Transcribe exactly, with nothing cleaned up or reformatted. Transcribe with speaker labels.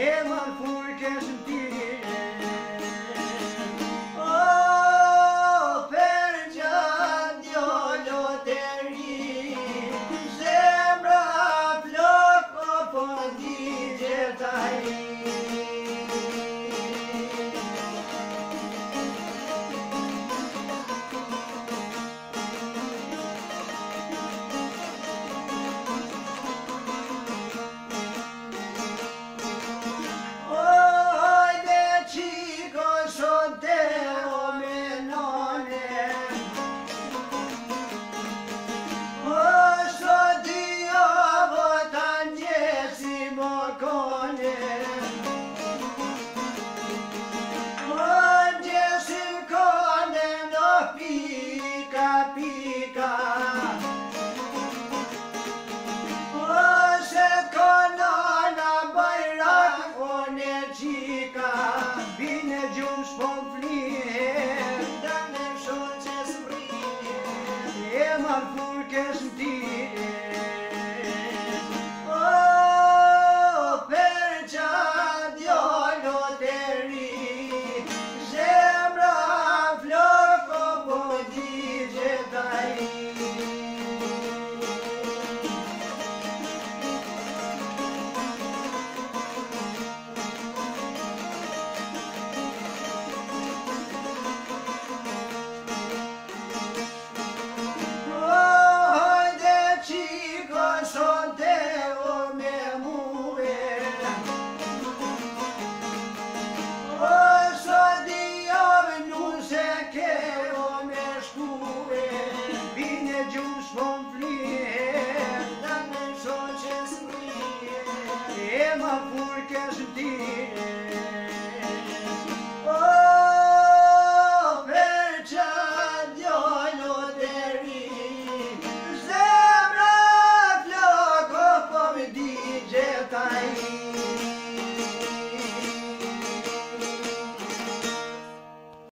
Speaker 1: e më furkesh në tire. O, për gjatë djollot e ri, zemra flok o po digje taj. Furkesh në tire. O, për gjatë djollot e ri, zemra flok o po digje taj. E më furkesh në tire.